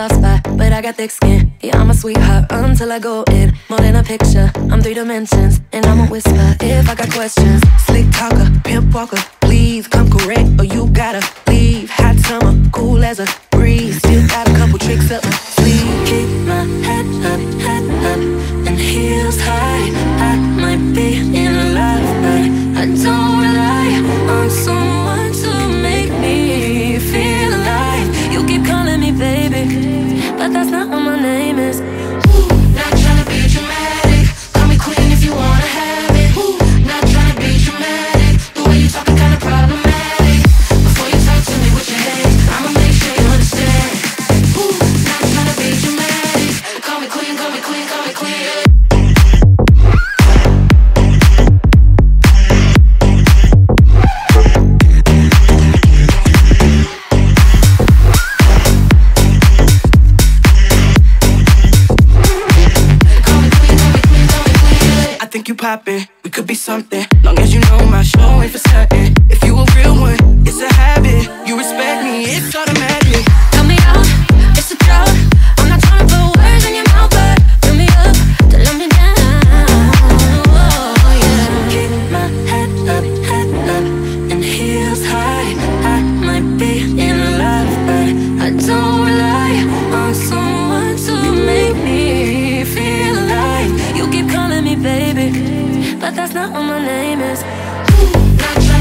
soft spot, but I got thick skin. Yeah, I'm a sweetheart until I go in. More than a picture, I'm 3 dimensions. And I won't whisper if I got questions. Slick talker, pimp walker, please come correct or you gotta leave. Hot summer, cool as a breeze. Still got a couple tricks up my sleeve. Keep my head up, and heels high. I might be in love, but I don't rely on someone to make me feel alive. You keep calling me baby, but that's not what my name is. Not tryna be dramatic, call me queen if you wanna have it. Not tryna be dramatic, the way you talking kinda problematic. Before you talk to me with your head, I'ma make sure you understand. Not tryna be dramatic, call me queen, call me queen, call me queen. You poppin', we could be something. Long as you know my show ain't for certain. If you a real one, it's a habit. You respect me, it's automatic. Tell me out, it's a drought. I'm not trying to put words in your mouth, but fill me up to let me down. Oh yeah. Keep my head up, and heels high. I might be in love, but I don't rely on someone to make me feel alive. You keep calling me baby, but that's not what my name is. Not tryna